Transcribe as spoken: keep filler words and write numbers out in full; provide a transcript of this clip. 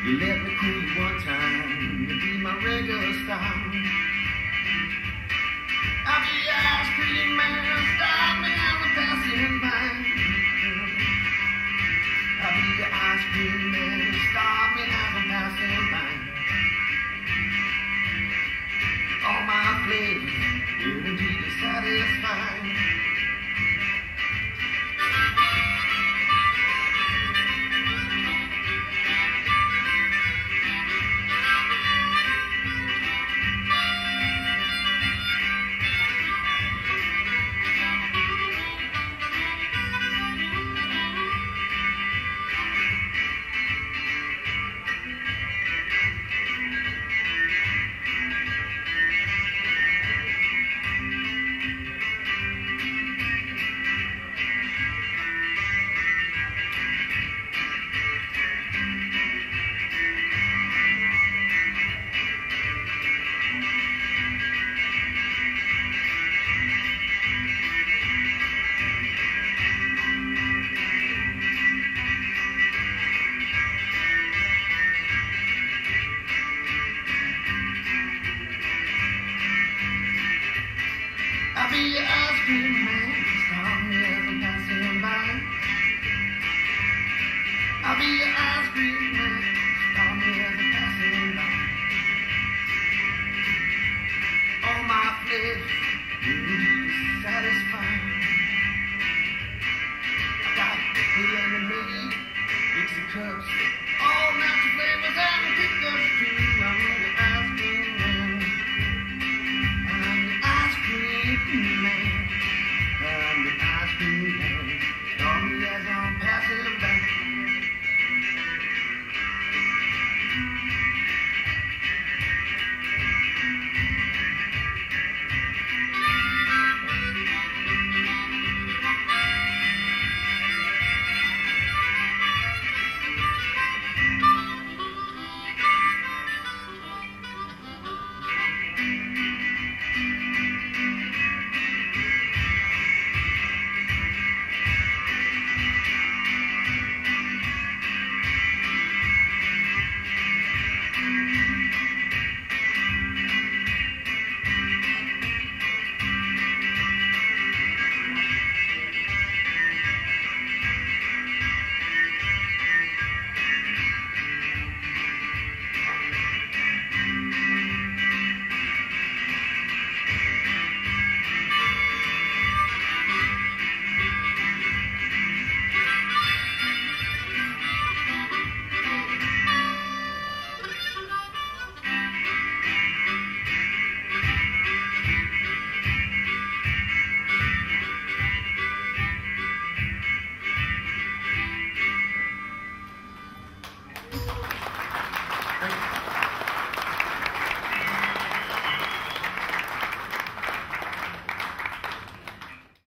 You let me cool you one time, you be my regular style. I'll be your ice cream man, stop me as I'm passing by. I'll be your ice cream man, stop me as I'm passing by. All my flavors, guaranteed to satisfy. I'll be your ice cream man, stop me as I'm passing by. I'll be your ice cream man, stop me as I'm passing by. All my flavors, really satisfying. I got good lemonade, mix the cups.